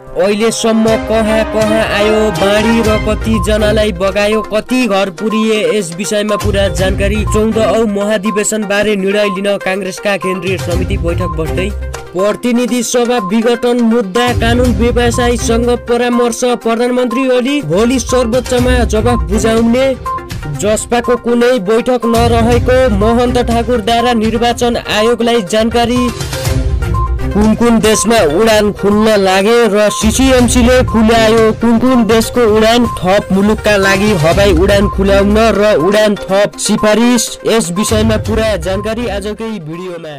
अहिलेसम्म कहाँ कहाँ आयो बाढी र कति जनालाई बगायो, कति घर पुरिए, यस विषयमा पूरा जानकारी 14औं महाधिवेशन बारे निर्णय लिन कांग्रेसका केन्द्रीय समिति बैठक बस्दै। प्रतिनिधि सभा विघटन मुद्दा कानून व्यवसायीसँग परामर्श, प्रधानमन्त्री ओली भोलि सर्वोच्चमा जवाफ बुझाउने। जसपाको कुनै बैठक नरहेको महन्त ठाकुरद्वारा निर्वाचन आयोगलाई जानकारी। कुन देशमा उडान खुल्न लागे र सीसीएमसीले खुल्यायो कुन देशको उडान। थप मुलुकका लागि हवाई उडान खुल्याउन र उडान थप सिफारिस, यस विषयमा पूरा जानकारी आजकै भिडियोमा।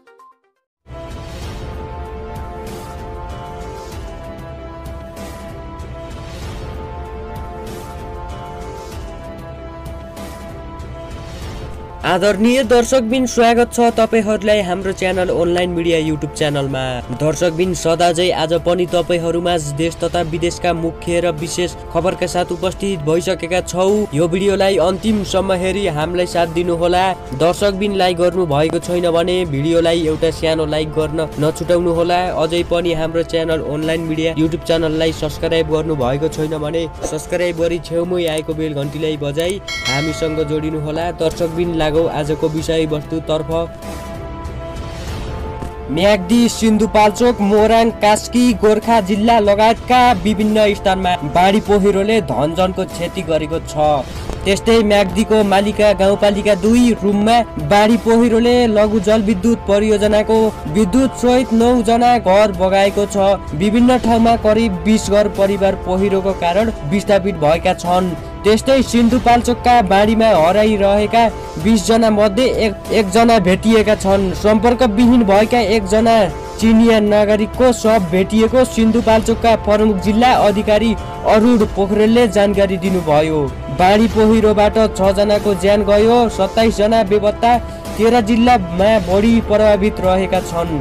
आदरणीय दर्शकबिन, स्वागत छ तपाईहरुलाई हाम्रो च्यानल अनलाइन मिडिया युट्युब च्यानलमा। दर्शकबिन, सदाझै आज पनि तपाईहरुमा देश तथा विदेशका मुख्य र विशेष खबरका साथ उपस्थित भइसकेका छौ। यो भिडियोलाई अन्तिमसम्म हेरी हामीलाई साथ दिनुहोला। दर्शकबिन, लाइक गर्नु भएको छैन भने भिडियोलाई एउटा सानो लाइक गर्न नछुटाउनु होला। अझै पनि हाम्रो च्यानल अनलाइन मिडिया युट्युब च्यानललाई सब्स्क्राइब गर्नु भएको छैन भने सब्स्क्राइब गरी छेउमै आएको बेल घण्टीलाई बजाई हामीसँग जोडिनु होला। दर्शकबिन, आजको विषयवस्तुतर्फ। म्याग्दी, सिन्धुपाल्चोक, मोराङ, कास्की, गोर्खा जिल्ला लगायतका विभिन्न स्थानमा बाढी पहिरोले धनजनको क्षति गरेको छ। त्यस्तै म्याग्दीको मालिका गाउँपालिका 2 रुममा बाढी पहिरोले लघु जलविद्युत परियोजनाको विद्युत सहित 9 जना घर बगाएको छ। विभिन्न ठाउँमा करिब 20 घर परिवार पहिरोको कारण विस्थापित भएका छन्। त्यस्तै सिन्धुपाल्चोकका बाढीमा हराइरहेका 20 जना मध्ये एक जना भेटिएका छन्। सम्पर्कविहीन भएका 1 जना चिनिया नागरिकको शव भेटिएको सिन्धुपाल्चोकका प्रमुख जिल्ला अधिकारी अरुण पोखरेलले जानकारी दिनुभयो। बाढी पहिरोबाट 6 जनाको ज्यान गयो, 27 जना बेपत्ता, 13 जिल्लामा बढी प्रभावित रहेका छन्।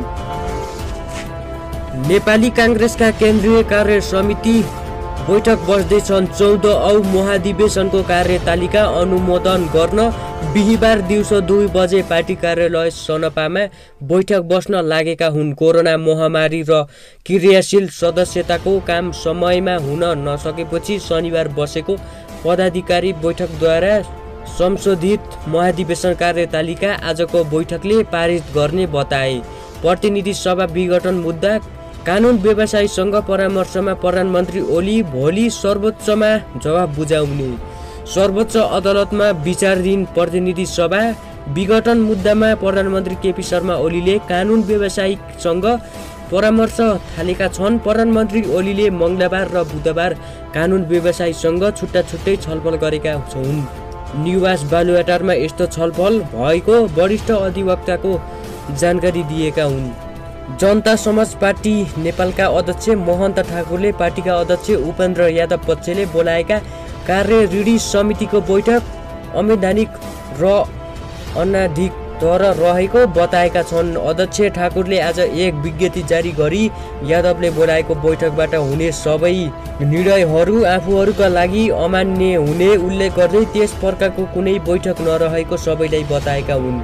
नेपाली कांग्रेसका केन्द्रीय कार्य समिति बैठक बस्दैछन्। 14औं महाधिवेशनको कार्यतालिका अनुमोदन गर्न बिहीबार दिउँसो 2 बजे पार्टी कार्यालय सनपामा बैठक बस्न लागेका हुन्। कोरोना महामारी र क्रियाशील सदस्यताको काम समयमा हुन नसकेपछि शनिबार बसेको पदाधिकारी बैठकद्वारा संशोधित महाधिवेशन कार्यतालिका आजको बैठकले पारित गर्ने बताए। प्रतिनिधि सभा विघटन मुद्दा कानून व्यवसायीसँग परामर्शमा प्रधानमन्त्री ओली भोलि सर्वोच्चमा जवाफ बुझाउने। सर्वोच्च अदालतमा विचाराधीन प्रतिनिधि सभा विघटन मुद्दामा प्रधानमन्त्री केपी शर्मा ओलीले कानून व्यवसायीसँग परामर्श थालेका छन्। प्रधानमन्त्री ओलीले मंगलबार र बुधबार कानून व्यवसायीसँग छुट्टै छलफल गरेका हुन्। निवास बालुवाटारमा यस्तो छलफल भएको वरिष्ठ अधिवक्ताको जानकारी दिएका हुन्। जनता समाज पार्टी नेपालका अध्यक्ष महन्त ठाकुरले पार्टीका अध्यक्ष उपेन्द्र यादव पक्षले बोलाएका कार्यऋणी समितिको बैठक अवैधानिक र अनाधिकार रहेको बताएका छन्। अध्यक्ष ठाकुरले आज एक विज्ञप्ति जारी गरी यादवले बोलाएको बैठकबाट हुने सबै निर्णयहरू आफूहरूका लागि अमान्य हुने उल्लेख गर्दै त्यस प्रकारको कुनै बैठक नरहेको सबैलाई बताएका हुन्।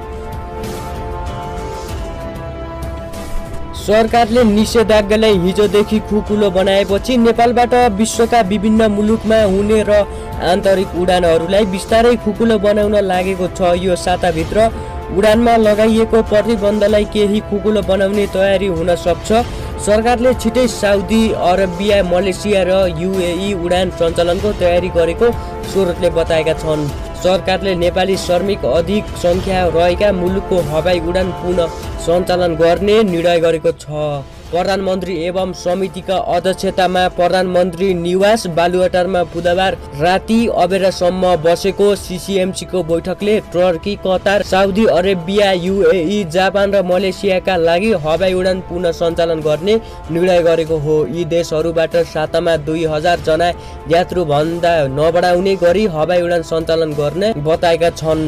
सरकारले निषेधाज्ञालाई हिजोदेखि खुकुलो बनाएपछि नेपालबाट विश्वका विभिन्न मुलुकमा हुने र आन्तरिक उडानहरूलाई बिस्तारै खुकुलो बनाउन लागेको छ। यो साताभित्र उडानमा लगाइएको प्रतिबन्धलाई केही खुकुलो बनाउने तयारी हुन सक्छ। सरकारले छिटै साउदी अरबिया, मलेसिया र युएई उडान सञ्चालनको तयारी गरेको स्रोतले बताएका छन्। सरकारले नेपाली श्रमिक अधिक संख्या रहेका मुलुकको हवाई उडान पुनः सञ्चालन गर्ने निर्णय गरेको छ। प्रधानमन्त्री एवं समितिका अध्यक्षतामा प्रधानमन्त्री निवास बालुवाटारमा बुधबार राति अबेरसम्म बसेको सीसीएमसीको बैठकले Turkey, Qatar, Saudi Arabia, UAE, Japan र मलेसियाका लागि हवाई उडान पुनः सञ्चालन गर्ने निर्णय गरेको हो। यी देशहरूबाट सातामा 2000 जना यात्रु भन्दा नबढाउने गरी हवाई उडान सञ्चालन गर्ने बताएका छन्।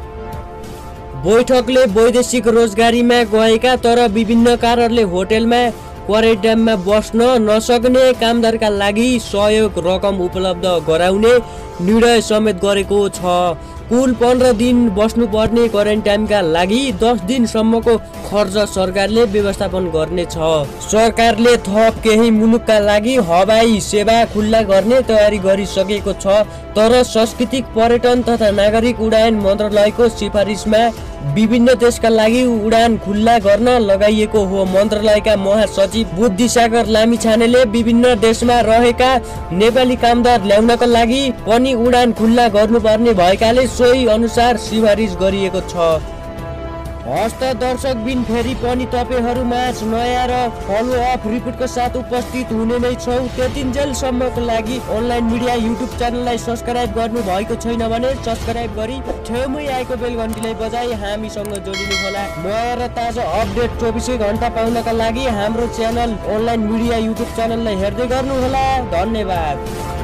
बैठकले वैदेशिक रोजगारीमा गएका तर विभिन्न कारणले होटलमा क्वारेन्टाइनमा बस्न नसक्ने कामदारका लागि सहयोग रकम उपलब्ध गराउने निर्णय समेत गरेको छ। कुल 15 दिन बस्नुपर्ने क्वारेन्टाइनका लागि 10 दिनसम्मको खर्च सरकारले व्यवस्थापन गर्नेछ। सरकारले थप केही मुलुकका लागि हवाई सेवा खुल्ला गर्ने तयारी गरिसकेको छ, तर सांस्कृतिक पर्यटन तथा नागरिक उड्डयन मन्त्रालयको सिफारिसमा विभिन्न देशका लागि उडान खुल्ला गर्न लगाइएको हो। मन्त्रालयका महासचिव बुद्धिसागर लामिछानेले विभिन्न देशमा रहेका नेपाली कामदार ल्याउनका लागि पनि उडान खुल्ला गर्नुपर्ने भएकाले सोही अनुसार सिफारिस गरिएको छ। हस्त दर्शकबिन फेरि पनि तपाईहरुमाझ नयाँ र फलोअप रिपोर्टको साथ उपस्थित हुने नै छौ। त्यतिन्जेलसम्मको लागि अनलाइन मिडिया युट्युब च्यानललाई सब्स्क्राइब गर्नु भएको छैन भने सब्स्क्राइब गरी छेउमै आएको बेल घन्टीलाई बजाई हामीसँग जोडिनु होला। नयाँ र ताजा अपडेट 24 घण्टा पाउनका लागि हाम्रो च्यानल अनलाइन मिडिया युट्युब च्यानललाई हेर्दै गर्नु होला। धन्यवाद।